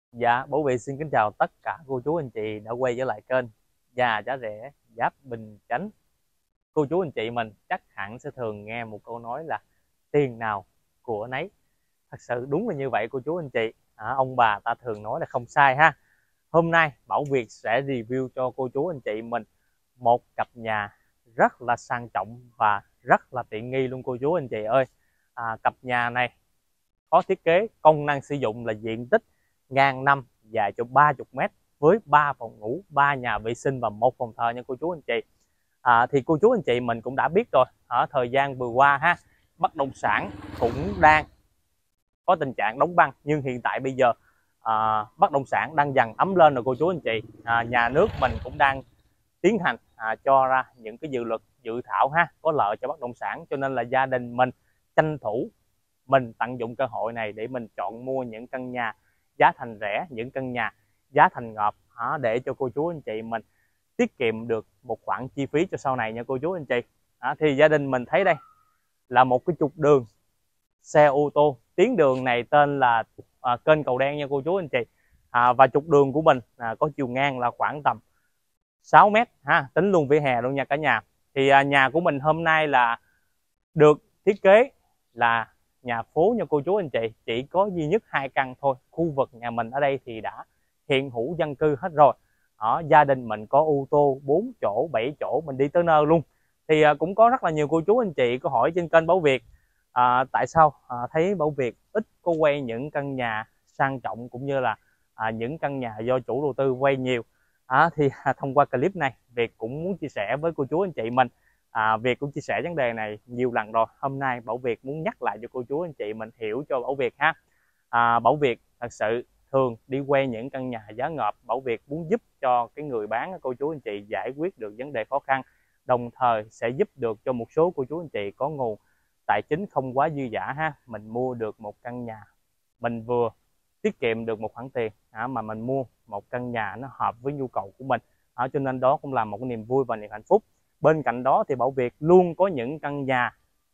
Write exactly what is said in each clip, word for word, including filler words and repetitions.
Dạ, Bảo Việt xin kính chào tất cả cô chú anh chị đã quay trở lại kênh Nhà Giá Rẻ Giáp Bình Chánh. Cô chú anh chị mình chắc hẳn sẽ thường nghe một câu nói là tiền nào của nấy. Thật sự đúng là như vậy cô chú anh chị. À, ông bà ta thường nói là không sai ha. Hôm nay Bảo Việt sẽ review cho cô chú anh chị mình một cặp nhà rất là sang trọng và rất là tiện nghi luôn cô chú anh chị ơi. À, cặp nhà này có thiết kế công năng sử dụng là diện tích ngang năm, dài cho ba mươi mét, với ba phòng ngủ, ba nhà vệ sinh và một phòng thờ nha cô chú anh chị. À, thì cô chú anh chị mình cũng đã biết rồi, ở thời gian vừa qua ha, bất động sản cũng đang có tình trạng đóng băng, nhưng hiện tại bây giờ à, bất động sản đang dần ấm lên rồi cô chú anh chị. À, nhà nước mình cũng đang tiến hành à, cho ra những cái dự luật dự thảo ha, có lợi cho bất động sản, cho nên là gia đình mình tranh thủ mình tận dụng cơ hội này để mình chọn mua những căn nhà giá thành rẻ, những căn nhà giá thành ngọt à, để cho cô chú anh chị mình tiết kiệm được một khoản chi phí cho sau này nha cô chú anh chị. À, thì gia đình mình thấy đây là một cái trục đường xe ô tô, tuyến đường này tên là à, kênh Cầu Đen nha cô chú anh chị. À, và trục đường của mình à, có chiều ngang là khoảng tầm sáu mét ha, tính luôn vỉa hè luôn nha cả nhà. Thì à, nhà của mình hôm nay là được thiết kế là nhà phố nha cô chú anh chị, chỉ có duy nhất hai căn thôi. Khu vực nhà mình ở đây thì đã hiện hữu dân cư hết rồi. Ở gia đình mình có ô tô bốn chỗ, bảy chỗ, mình đi tới nơi luôn. Thì à, cũng có rất là nhiều cô chú anh chị có hỏi trên kênh Bảo Việt à, tại sao à, thấy Bảo Việt ít có quay những căn nhà sang trọng, cũng như là à, những căn nhà do chủ đầu tư quay nhiều. À, thì à, thông qua clip này Việt cũng muốn chia sẻ với cô chú anh chị mình. À, Việt cũng chia sẻ vấn đề này nhiều lần rồi, hôm nay Bảo Việt muốn nhắc lại cho cô chú anh chị mình hiểu cho Bảo Việt ha. À, Bảo Việt thật sự thường đi quay những căn nhà giá ngợp, Bảo Việt muốn giúp cho cái người bán, cô chú anh chị giải quyết được vấn đề khó khăn, đồng thời sẽ giúp được cho một số cô chú anh chị có nguồn tài chính không quá dư dả ha, mình mua được một căn nhà, mình vừa tiết kiệm được một khoản tiền à, mà mình mua một căn nhà nó hợp với nhu cầu của mình à, cho nên đó cũng là một cái niềm vui và niềm hạnh phúc. Bên cạnh đó thì Bảo Việt luôn có những căn nhà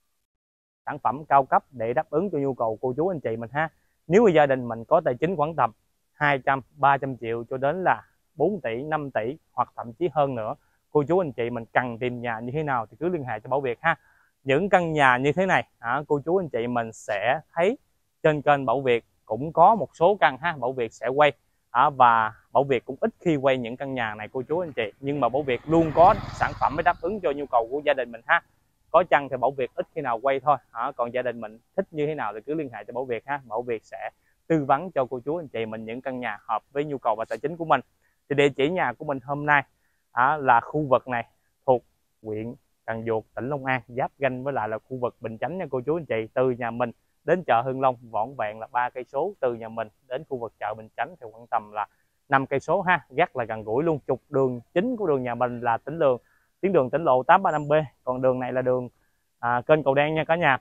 sản phẩm cao cấp để đáp ứng cho nhu cầu cô chú anh chị mình ha. Nếu mà gia đình mình có tài chính khoảng tầm hai trăm ba trăm triệu cho đến là bốn tỷ, năm tỷ hoặc thậm chí hơn nữa, cô chú anh chị mình cần tìm nhà như thế nào thì cứ liên hệ cho Bảo Việt ha. Những căn nhà như thế này à, cô chú anh chị mình sẽ thấy trên kênh Bảo Việt cũng có một số căn ha, Bảo Việt sẽ quay à, và Bảo Việt cũng ít khi quay những căn nhà này cô chú anh chị, nhưng mà Bảo Việt luôn có sản phẩm để đáp ứng cho nhu cầu của gia đình mình ha. Có chăng thì Bảo Việt ít khi nào quay thôi à, còn gia đình mình thích như thế nào thì cứ liên hệ cho Bảo Việt ha, Bảo Việt sẽ tư vấn cho cô chú anh chị mình những căn nhà hợp với nhu cầu và tài chính của mình. Thì địa chỉ nhà của mình hôm nay à, là khu vực này thuộc huyện Cần Duộc, tỉnh Long An, giáp ranh với lại là khu vực Bình Chánh nha cô chú anh chị. Từ nhà mình đến chợ Hưng Long vỏn vẹn là ba cây số, từ nhà mình đến khu vực chợ Bình Chánh thì khoảng tầm là năm cây số ha, rất là gần gũi luôn. Trục đường chính của đường nhà mình là tỉnh đường tuyến đường tỉnh lộ tám ba năm B, còn đường này là đường à, kênh Cầu Đen nha cả nhà.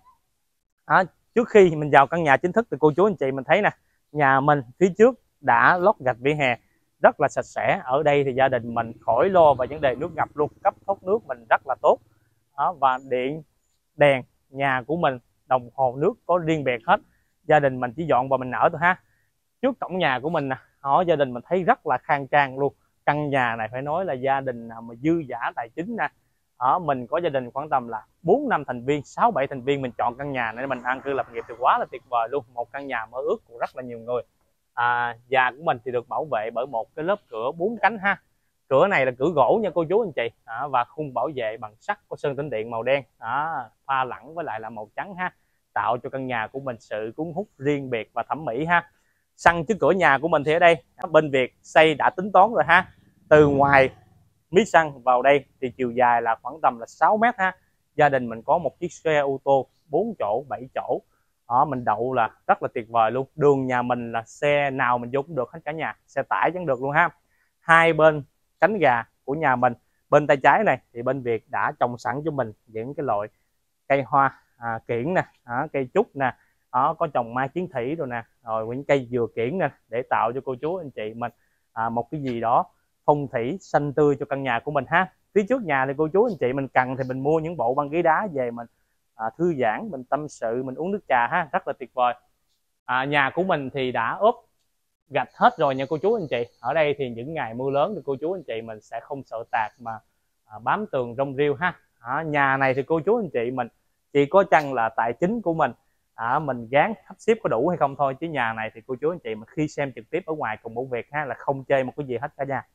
À, trước khi mình vào căn nhà chính thức thì cô chú anh chị mình thấy nè, nhà mình phía trước đã lót gạch vỉa hè rất là sạch sẽ. Ở đây thì gia đình mình khỏi lo về vấn đề nước ngập luôn, cấp thoát nước mình rất là tốt. Đó, và điện đèn nhà của mình, đồng hồ nước có riêng biệt hết, gia đình mình chỉ dọn vào mình ở thôi ha. Trước cổng nhà của mình nè, họ gia đình mình thấy rất là khang trang luôn. Căn nhà này phải nói là gia đình nào mà dư dả tài chính nè, ở mình có gia đình khoảng tầm là bốn năm thành viên, sáu bảy thành viên, mình chọn căn nhà này để mình an cư lập nghiệp thì quá là tuyệt vời luôn. Một căn nhà mơ ước của rất là nhiều người. À, nhà của mình thì được bảo vệ bởi một cái lớp cửa bốn cánh ha. Cửa này là cửa gỗ nha cô chú anh chị à, và khung bảo vệ bằng sắt, có sơn tĩnh điện màu đen à, pha lẫn với lại là màu trắng ha, tạo cho căn nhà của mình sự cuốn hút riêng biệt và thẩm mỹ ha. Sân trước cửa nhà của mình thì ở đây bên Việt xây đã tính toán rồi ha. Từ ngoài mí sân vào đây thì chiều dài là khoảng tầm là sáu mét ha. Gia đình mình có một chiếc xe ô tô bốn chỗ, bảy chỗ đó, mình đậu là rất là tuyệt vời luôn. Đường nhà mình là xe nào mình vô cũng được hết cả nhà, xe tải vẫn được luôn ha. Hai bên cánh gà của nhà mình, bên tay trái này thì bên Việt đã trồng sẵn cho mình những cái loại cây hoa à, kiển nè, à, cây trúc nè, đó, có trồng mai chiến thủy rồi nè, rồi những cây dừa kiển nè, để tạo cho cô chú anh chị mình à, một cái gì đó phong thủy xanh tươi cho căn nhà của mình ha. Phía trước nhà thì cô chú anh chị mình cần thì mình mua những bộ băng ghế đá về mình à, thư giãn, mình tâm sự, mình uống nước trà ha, rất là tuyệt vời. À, nhà của mình thì đã ốp gạch hết rồi nha cô chú anh chị. Ở đây thì những ngày mưa lớn thì cô chú anh chị mình sẽ không sợ tạt mà à, bám tường rong rêu ha. À, nhà này thì cô chú anh chị mình chỉ có chăng là tài chính của mình à, mình gán sắp xếp có đủ hay không thôi, chứ nhà này thì cô chú anh chị mà khi xem trực tiếp ở ngoài cùng một việc ha là không chê một cái gì hết cả nhà.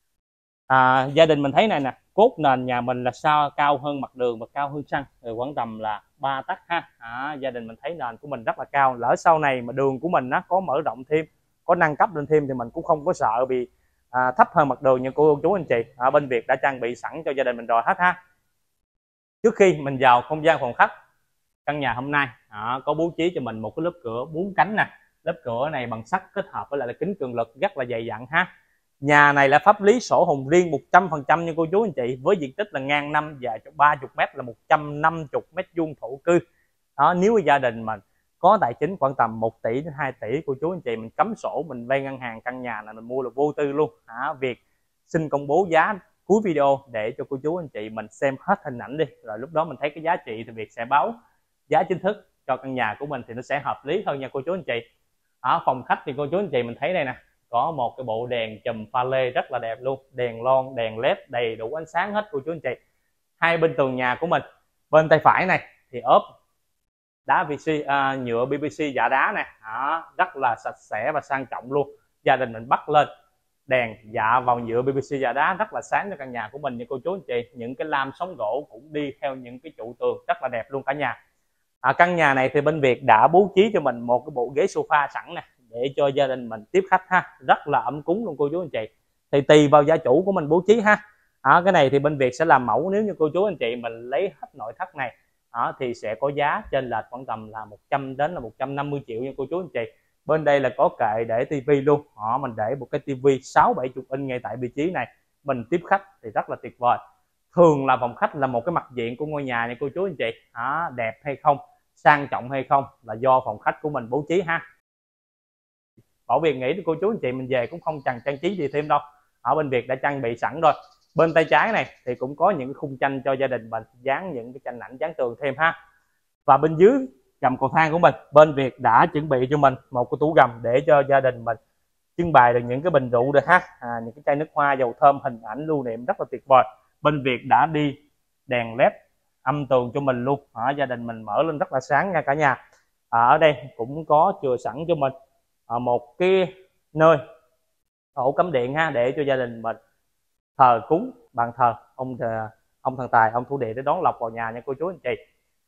À, gia đình mình thấy này nè, cốt nền nhà mình là sao cao hơn mặt đường và cao hơn sân rồi khoảng tầm là ba tấc ha. À, gia đình mình thấy nền của mình rất là cao, lỡ sau này mà đường của mình nó có mở rộng thêm, có nâng cấp lên thêm thì mình cũng không có sợ bị à, thấp hơn mặt đường như cô chú anh chị. Ở bên Việt đã trang bị sẵn cho gia đình mình rồi hết ha. Trước khi mình vào không gian phòng khách, căn nhà hôm nay à, có bố trí cho mình một cái lớp cửa bốn cánh nè. Lớp cửa này bằng sắt kết hợp với lại là kính cường lực rất là dày dặn ha. Nhà này là pháp lý sổ hồng riêng một trăm phần trăm nha cô chú anh chị, với diện tích là ngang năm dài ba mươi mét là một trăm năm mươi mét vuông thổ cư. Đó, nếu gia đình mình có tài chính khoảng tầm một tỷ đến hai tỷ cô chú anh chị mình cắm sổ mình vay ngân hàng, căn nhà này mình mua là vô tư luôn. À, Việt xin công bố giá cuối video để cho cô chú anh chị mình xem hết hình ảnh đi, rồi lúc đó mình thấy cái giá trị thì Việt sẽ báo giá chính thức cho căn nhà của mình thì nó sẽ hợp lý hơn nha cô chú anh chị. Ở phòng khách thì cô chú anh chị mình thấy đây nè, có một cái bộ đèn chùm pha lê rất là đẹp luôn, đèn lon đèn led đầy đủ ánh sáng hết cô chú anh chị. Hai bên tường nhà của mình, bên tay phải này thì ốp đá pê vê xê à, nhựa pê vê xê dạ đá này, đó, rất là sạch sẽ và sang trọng luôn. Gia đình mình bắt lên đèn dạ vào nhựa pê vê xê dạ đá rất là sáng cho căn nhà của mình nha cô chú anh chị. Những cái lam sống gỗ cũng đi theo những cái trụ tường rất là đẹp luôn cả nhà. À, căn nhà này thì bên Việt đã bố trí cho mình một cái bộ ghế sofa sẵn nè để cho gia đình mình tiếp khách ha, rất là ấm cúng luôn cô chú anh chị. Thì tùy vào gia chủ của mình bố trí ha. À, cái này thì bên Việt sẽ làm mẫu, nếu như cô chú anh chị mình lấy hết nội thất này à, thì sẽ có giá trên lệch khoảng tầm là một trăm đến là một trăm năm mươi triệu nha cô chú anh chị. Bên đây là có kệ để tivi luôn, họ mình để một cái tivi sáu bảy chục inch ngay tại vị trí này, mình tiếp khách thì rất là tuyệt vời. Thường là phòng khách là một cái mặt diện của ngôi nhà nha cô chú anh chị. À, đẹp hay không, sang trọng hay không là do phòng khách của mình bố trí ha. Bảo Việt nghĩ thì cô chú anh chị mình về cũng không cần trang trí gì thêm đâu, ở bên Việt đã trang bị sẵn rồi. Bên tay trái này thì cũng có những khung tranh cho gia đình mình dán những cái tranh ảnh dán tường thêm ha. Và bên dưới gầm cầu thang của mình, bên Việt đã chuẩn bị cho mình một cái tủ gầm để cho gia đình mình trưng bày được những cái bình rượu được ha, à, những cái chai nước hoa, dầu thơm, hình ảnh lưu niệm rất là tuyệt vời. Bên Việt đã đi đèn led âm tường cho mình luôn, à, gia đình mình mở lên rất là sáng nha cả nhà. À, ở đây cũng có chừa sẵn cho mình à, một cái nơi ổ cắm điện ha, để cho gia đình mình thờ cúng bàn thờ ông ông thần tài, ông thổ địa để đón lộc vào nhà nha cô chú anh chị.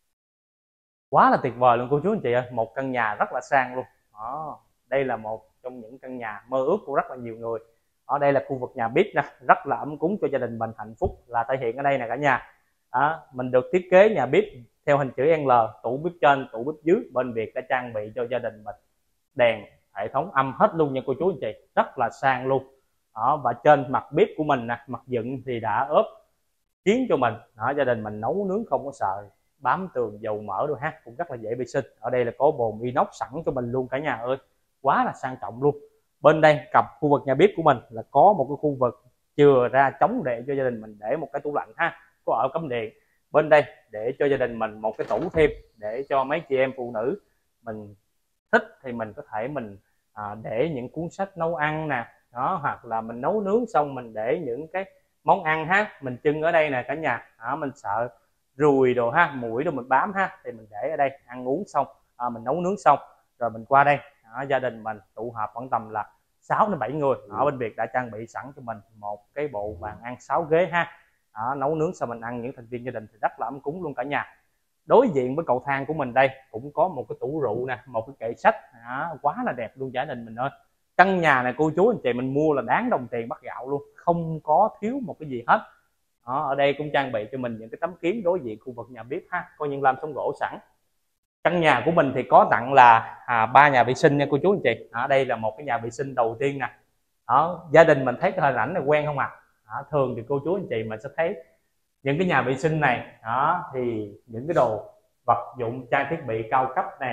Quá là tuyệt vời luôn cô chú anh chị ơi, một căn nhà rất là sang luôn. Đó, đây là một trong những căn nhà mơ ước của rất là nhiều người. Ở đây là khu vực nhà bếp nè, rất là ấm cúng cho gia đình mình, hạnh phúc là thể hiện ở đây nè cả nhà. Đó, mình được thiết kế nhà bếp theo hình chữ L, tủ bếp trên, tủ bếp dưới. Bên Việt đã trang bị cho gia đình mình đèn hệ thống âm hết luôn nha cô chú anh chị, rất là sang luôn. Đó, và trên mặt bếp của mình nè, mặt dựng thì đã ốp khiến cho mình đó, gia đình mình nấu nướng không có sợ bám tường dầu mỡ đâu ha, cũng rất là dễ vệ sinh. Ở đây là có bồn inox sẵn cho mình luôn cả nhà ơi, quá là sang trọng luôn. Bên đây cặp khu vực nhà bếp của mình là có một cái khu vực chừa ra chống để cho gia đình mình để một cái tủ lạnh ha, có ổ cắm điện. Bên đây để cho gia đình mình một cái tủ thêm để cho mấy chị em phụ nữ mình thích thì mình có thể mình à, để những cuốn sách nấu ăn nè, đó, hoặc là mình nấu nướng xong mình để những cái món ăn ha, mình trưng ở đây nè cả nhà. Đó, mình sợ ruồi đồ ha, muỗi đồ mình bám ha, thì mình để ở đây, ăn uống xong à, mình nấu nướng xong rồi mình qua đây. Đó, gia đình mình tụ họp khoảng tầm là sáu đến bảy người. Ở bên Việt đã trang bị sẵn cho mình một cái bộ bàn ăn sáu ghế ha. Đó, nấu nướng xong mình ăn những thành viên gia đình thì rất là ấm cúng luôn cả nhà. Đối diện với cầu thang của mình đây cũng có một cái tủ rượu nè, một cái kệ sách. Đó, quá là đẹp luôn gia đình mình ơi. Căn nhà này cô chú anh chị mình mua là đáng đồng tiền bắt gạo luôn, không có thiếu một cái gì hết. Đó, ở đây cũng trang bị cho mình những cái tấm kiến đối diện khu vực nhà bếp ha, có những lam sống gỗ sẵn. Căn nhà của mình thì có tặng là à, ba nhà vệ sinh nha cô chú anh chị. Ở đây là một cái nhà vệ sinh đầu tiên nè. Đó, gia đình mình thấy cái hình ảnh này quen không ạ? À? Thường thì cô chú anh chị mình sẽ thấy những cái nhà vệ sinh này đó, thì những cái đồ vật dụng trang thiết bị cao cấp này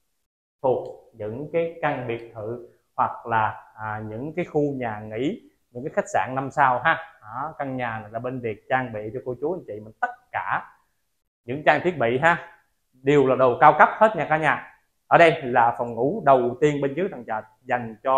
thuộc những cái căn biệt thự hoặc là à, những cái khu nhà nghỉ, những cái khách sạn năm sao ha. Đó, căn nhà này là bên Việt trang bị cho cô chú anh chị mình tất cả những trang thiết bị ha, đều là đồ cao cấp hết nha cả nhà. Ở đây là phòng ngủ đầu tiên bên dưới tầng trệt dành cho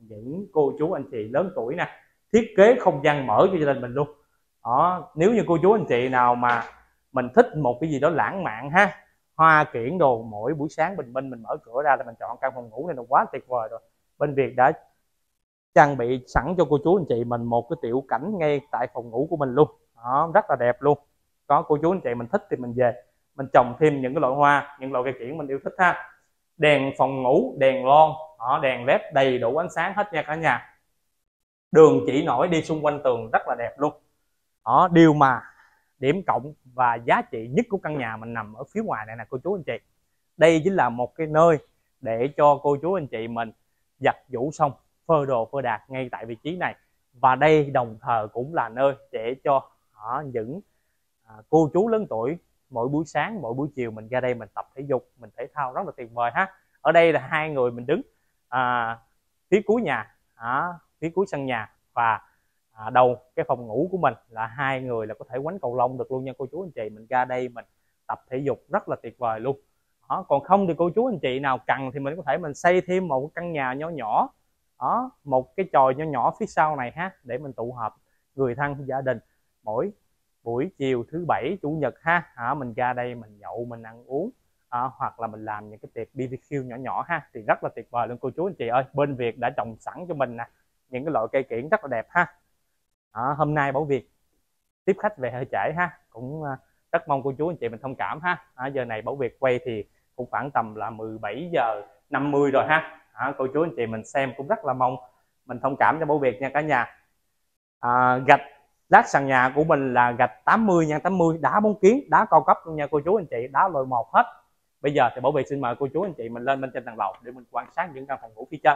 những cô chú anh chị lớn tuổi nè, thiết kế không gian mở cho gia đình mình luôn. Đó, nếu như cô chú anh chị nào mà mình thích một cái gì đó lãng mạn ha, hoa kiển đồ, mỗi buổi sáng bình minh mình mở cửa ra là mình chọn căn phòng ngủ này là quá tuyệt vời rồi. Bên Việt đã trang bị sẵn cho cô chú anh chị mình một cái tiểu cảnh ngay tại phòng ngủ của mình luôn. Đó, rất là đẹp luôn. Có cô chú anh chị mình thích thì mình về mình trồng thêm những cái loại hoa, những loại cây kiển mình yêu thích ha. Đèn phòng ngủ, đèn lon, đó, đèn led đầy đủ ánh sáng hết nha cả nhà. Đường chỉ nổi đi xung quanh tường rất là đẹp luôn. Đó, điều mà điểm cộng và giá trị nhất của căn nhà mình nằm ở phía ngoài này nè cô chú anh chị. Đây chính là một cái nơi để cho cô chú anh chị mình giặt giũ xong phơi đồ phơi đạc ngay tại vị trí này. Và đây đồng thời cũng là nơi để cho đó, những à, cô chú lớn tuổi mỗi buổi sáng mỗi buổi chiều mình ra đây mình tập thể dục, mình thể thao rất là tuyệt vời ha. Ở đây là hai người mình đứng à, phía cuối nhà, à, phía cuối sân nhà, và à, đầu cái phòng ngủ của mình là hai người là có thể quánh cầu lông được luôn nha cô chú anh chị. Mình ra đây mình tập thể dục rất là tuyệt vời luôn. Đó, còn không thì cô chú anh chị nào cần thì mình có thể mình xây thêm một căn nhà nhỏ nhỏ, đó, một cái chòi nhỏ nhỏ phía sau này ha, để mình tụ họp người thân gia đình mỗi buổi chiều thứ bảy chủ nhật ha. À, mình ra đây mình nhậu mình ăn uống, à, hoặc là mình làm những cái tiệc bê bê kiu nhỏ nhỏ ha, thì rất là tuyệt vời luôn cô chú anh chị ơi. Bên Việt đã trồng sẵn cho mình nè những cái loại cây kiển rất là đẹp ha. À, hôm nay Bảo Việt tiếp khách về hơi trễ ha, cũng rất mong cô chú anh chị mình thông cảm ha. À, giờ này Bảo Việt quay thì cũng khoảng tầm là mười bảy giờ năm mươi rồi ha. À, cô chú anh chị mình xem cũng rất là mong mình thông cảm cho Bảo Việt nha cả nhà. À, gạch lát sàn nhà của mình là gạch tám mươi nhân tám mươi, đá bóng kiến, đá cao cấp luôn nha cô chú anh chị, đá loại một hết. Bây giờ thì Bảo Việt xin mời cô chú anh chị mình lên bên trên tầng lầu để mình quan sát những căn phòng ngủ phía trên.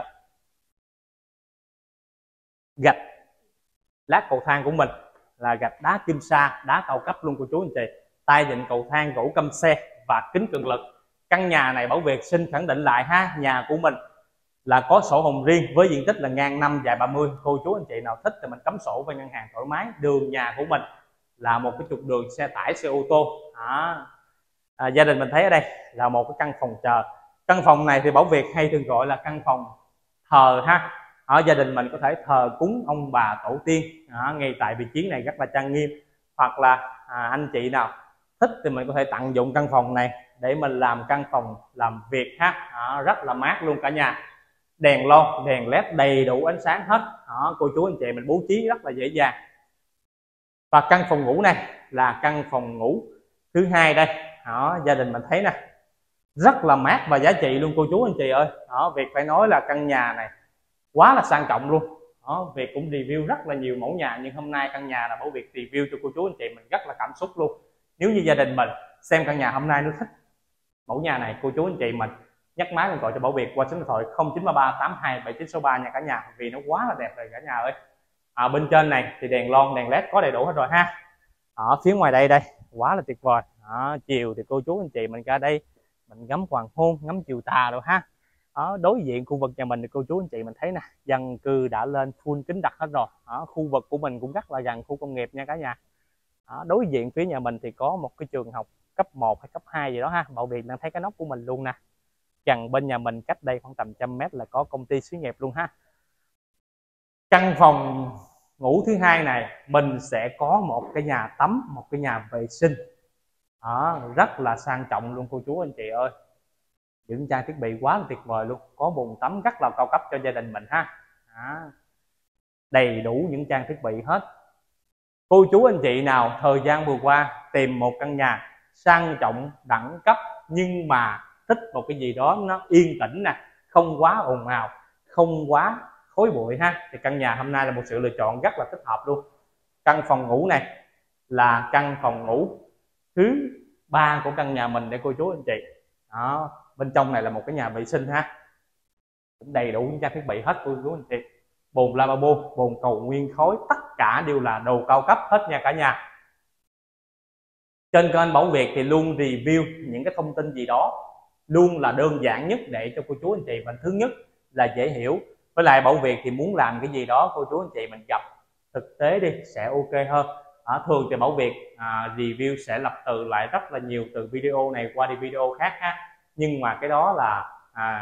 Gạch lát cầu thang của mình là gạch đá kim sa, đá cao cấp luôn cô chú anh chị. Tay vịn cầu thang gỗ căm xe và kính cường lực. Căn nhà này Bảo Việt xin khẳng định lại ha, nhà của mình là có sổ hồng riêng với diện tích là ngang năm dài ba mươi. Cô chú anh chị nào thích thì mình cắm sổ với ngân hàng thoải mái. Đường nhà của mình là một cái trục đường xe tải, xe ô tô. À, à, gia đình mình thấy ở đây là một cái căn phòng chờ. Căn phòng này thì Bảo Việt hay thường gọi là căn phòng thờ ha. Ở gia đình mình có thể thờ cúng ông bà tổ tiên, à, ngay tại vị trí này rất là trang nghiêm. Hoặc là à, anh chị nào thích thì mình có thể tận dụng căn phòng này để mình làm căn phòng làm việc ha. À, rất là mát luôn cả nhà. Đèn lon, đèn led đầy đủ ánh sáng hết. Đó, cô chú anh chị mình bố trí rất là dễ dàng. Và căn phòng ngủ này là căn phòng ngủ thứ hai đây. Đó, gia đình mình thấy nè, rất là mát và giá trị luôn cô chú anh chị ơi. Đó, Việt phải nói là căn nhà này quá là sang trọng luôn. Đó, Việt cũng review rất là nhiều mẫu nhà, nhưng hôm nay căn nhà là Bảo Việt review cho cô chú anh chị mình rất là cảm xúc luôn. Nếu như gia đình mình xem căn nhà hôm nay nó thích mẫu nhà này, cô chú anh chị mình nhắc máy mình gọi cho Bảo Việt qua số điện thoại không chín ba ba tám hai bảy chín sáu ba nha cả nhà, vì nó quá là đẹp rồi cả nhà ơi. À, bên trên này thì đèn lon, đèn led có đầy đủ hết rồi ha. Ở phía ngoài đây đây quá là tuyệt vời. À, chiều thì cô chú anh chị mình ra đây mình ngắm hoàng hôn, ngắm chiều tà rồi ha. Ở đối diện khu vực nhà mình thì cô chú anh chị mình thấy nè, dân cư đã lên full kính đặt hết rồi. Ở khu vực của mình cũng rất là gần khu công nghiệp nha cả nhà. Ở đối diện phía nhà mình thì có một cái trường học cấp một hay cấp hai gì đó ha. Bảo Việt đang thấy cái nóc của mình luôn nè. Gần bên nhà mình cách đây khoảng tầm trăm mét là có công ty xí nghiệp luôn ha. Căn phòng ngủ thứ hai này mình sẽ có một cái nhà tắm, một cái nhà vệ sinh. Đó, rất là sang trọng luôn cô chú anh chị ơi. Những trang thiết bị quá là tuyệt vời luôn. Có bồn tắm rất là cao cấp cho gia đình mình ha. Đó, đầy đủ những trang thiết bị hết. Cô chú anh chị nào thời gian vừa qua tìm một căn nhà sang trọng đẳng cấp nhưng mà thích một cái gì đó nó yên tĩnh nè, không quá ồn ào, không quá khói bụi ha, thì căn nhà hôm nay là một sự lựa chọn rất là thích hợp luôn. Căn phòng ngủ này là căn phòng ngủ thứ ba của căn nhà mình để cô chú anh chị. Đó, bên trong này là một cái nhà vệ sinh ha, cũng đầy đủ những trang thiết bị hết cô chú anh chị. Bồn lavabo, bồn cầu nguyên khối, tất cả đều là đồ cao cấp hết nha cả nhà. Trên kênh Bảo Việt thì luôn review những cái thông tin gì đó luôn là đơn giản nhất để cho cô chú anh chị mình, thứ nhất là dễ hiểu, với lại Bảo Việt thì muốn làm cái gì đó cô chú anh chị mình gặp thực tế đi sẽ ok hơn. À, thường thì Bảo Việt à, review sẽ lập từ lại rất là nhiều từ video này qua đi video khác ha, nhưng mà cái đó là à,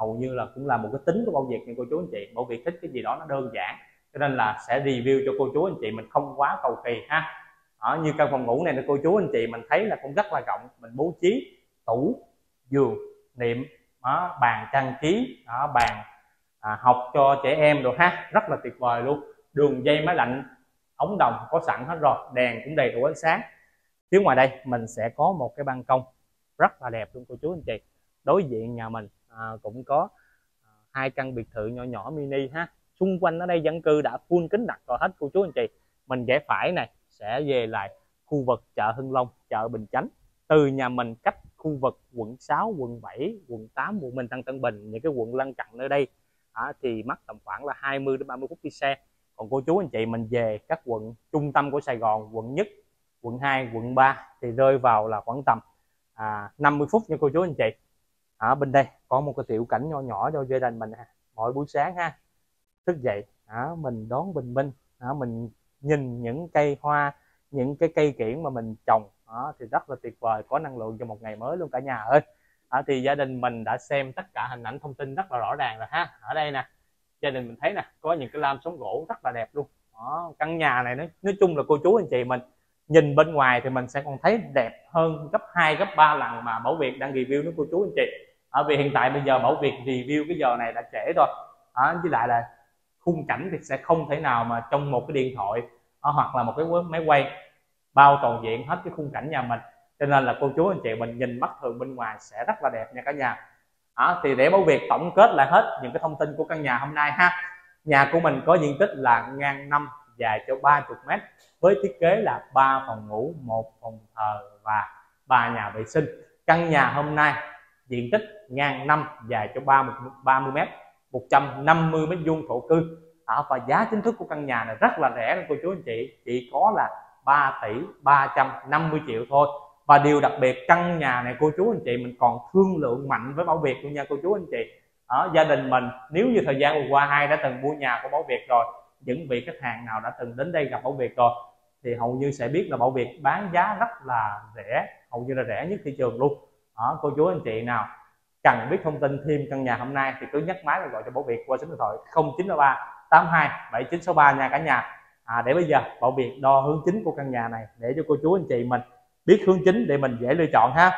hầu như là cũng là một cái tính của Bảo Việt nha cô chú anh chị. Bảo Việt thích cái gì đó nó đơn giản, cho nên là sẽ review cho cô chú anh chị mình không quá cầu kỳ ha. Đó, như căn phòng ngủ này là cô chú anh chị mình thấy là cũng rất là rộng, mình bố trí tủ, giường, niệm, đó, bàn trang trí, đó, bàn à, học cho trẻ em rồi ha, rất là tuyệt vời luôn. Đường dây máy lạnh, ống đồng có sẵn hết rồi, đèn cũng đầy đủ ánh sáng. Phía ngoài đây mình sẽ có một cái ban công rất là đẹp luôn cô chú anh chị. Đối diện nhà mình à, cũng có à, hai căn biệt thự nhỏ nhỏ mini ha. Xung quanh ở đây dân cư đã full kính đặt rồi hết cô chú anh chị. Mình rẽ phải này sẽ về lại khu vực chợ Hưng Long, chợ Bình Chánh. Từ nhà mình cách khu vực quận sáu, quận bảy, quận tám, quận Bình Tân, Tân Bình, những cái quận lân cận nơi đây à, thì mất tầm khoảng là hai mươi đến ba mươi phút đi xe. Còn cô chú anh chị mình về các quận trung tâm của Sài Gòn, quận nhất, quận hai, quận ba thì rơi vào là khoảng tầm à, năm mươi phút nha cô chú anh chị. Ở bên đây có một cái tiểu cảnh nho nhỏ cho gia đình mình mỗi buổi sáng ha, thức dậy à, mình đón bình minh à, mình nhìn những cây hoa, những cái cây kiểng mà mình trồng đó, thì rất là tuyệt vời, có năng lượng cho một ngày mới luôn cả nhà ơi. À, thì gia đình mình đã xem tất cả hình ảnh thông tin rất là rõ ràng rồi ha. Ở đây nè, gia đình mình thấy nè, có những cái lam sống gỗ rất là đẹp luôn đó. Căn nhà này nói, nói chung là cô chú anh chị mình nhìn bên ngoài thì mình sẽ còn thấy đẹp hơn gấp hai gấp ba lần mà Bảo Việt đang review đó cô chú anh chị. Ở vì hiện tại bây giờ Bảo Việt review cái giờ này đã trễ rồi đó, với lại là khung cảnh thì sẽ không thể nào mà trong một cái điện thoại đó, hoặc là một cái máy quay bao toàn diện hết cái khung cảnh nhà mình, cho nên là cô chú anh chị mình nhìn mắt thường bên ngoài sẽ rất là đẹp nha cả nhà. Đó, thì để Bảo Việt tổng kết lại hết những cái thông tin của căn nhà hôm nay ha. Nhà của mình có diện tích là ngang năm, dài cho ba mươi mét, với thiết kế là ba phòng ngủ, một phòng thờ và ba nhà vệ sinh. Căn nhà hôm nay diện tích ngang năm, dài cho ba mươi mét, một trăm năm mươi mét vuông thổ cư. Đó, và giá chính thức của căn nhà này rất là rẻ luôn cô chú anh chị, chỉ có là ba tỷ ba trăm năm mươi triệu thôi. Và điều đặc biệt căn nhà này cô chú anh chị mình còn thương lượng mạnh với Bảo Việt luôn nha cô chú anh chị. Ở gia đình mình nếu như thời gian vừa qua ai đã từng mua nhà của Bảo Việt rồi, những vị khách hàng nào đã từng đến đây gặp Bảo Việt rồi thì hầu như sẽ biết là Bảo Việt bán giá rất là rẻ, hầu như là rẻ nhất thị trường luôn. Đó, cô chú anh chị nào cần biết thông tin thêm căn nhà hôm nay thì cứ nhấc máy và gọi cho Bảo Việt qua số điện thoại không chín ba tám hai bảy chín sáu ba nha cả nhà. À, để bây giờ Bảo Việt đo hướng chính của căn nhà này để cho cô chú anh chị mình biết hướng chính để mình dễ lựa chọn ha.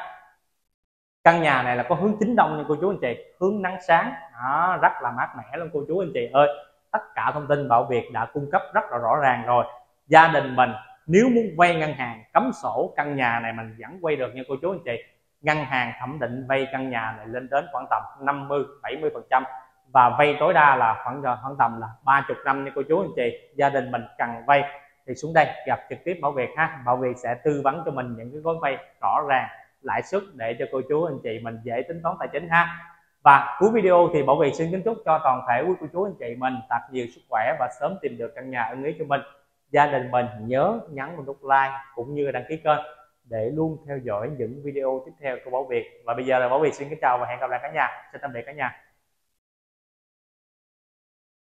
Căn nhà này là có hướng chính đông nha cô chú anh chị, hướng nắng sáng đó, rất là mát mẻ luôn cô chú anh chị ơi. Tất cả thông tin Bảo Việt đã cung cấp rất là rõ ràng rồi. Gia đình mình nếu muốn vay ngân hàng cắm sổ căn nhà này mình vẫn vay được nha cô chú anh chị. Ngân hàng thẩm định vay căn nhà này lên đến khoảng tầm năm mươi bảy mươi phần trăm và vay tối đa là khoảng khoảng tầm là ba mươi năm nha cô chú anh chị. Gia đình mình cần vay thì xuống đây gặp trực tiếp Bảo Việt ha. Bảo Việt sẽ tư vấn cho mình những cái gói vay rõ ràng, lãi suất để cho cô chú anh chị mình dễ tính toán tài chính ha. Và cuối video thì Bảo Việt xin kính chúc cho toàn thể quý cô chú anh chị mình thật nhiều sức khỏe và sớm tìm được căn nhà ưng ý cho mình. Gia đình mình nhớ nhấn một nút like cũng như đăng ký kênh để luôn theo dõi những video tiếp theo của Bảo Việt. Và bây giờ là Bảo Việt xin kính chào và hẹn gặp lại cả nhà. Xin tạm biệt cả nhà.